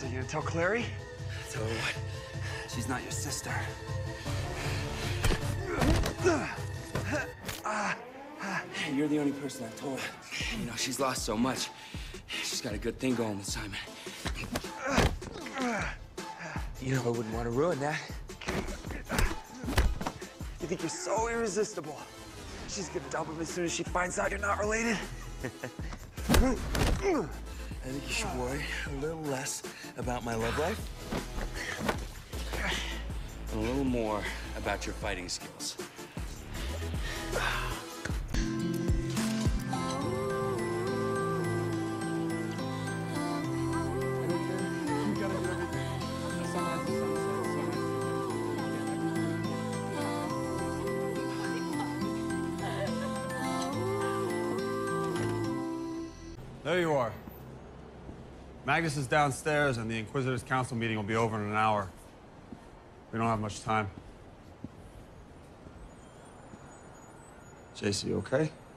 you gonna tell Clary? Tell her what? She's not your sister. You're the only person I've told. You know, she's lost so much. She's got a good thing going with Simon. You know, I wouldn't want to ruin that. You think you're so irresistible. She's gonna dump him as soon as she finds out you're not related. I think you should worry a little less about my love life and a little more about your fighting skills. There you are. Magnus is downstairs, and the Inquisitor's Council meeting will be over in an hour. We don't have much time. JC, you okay?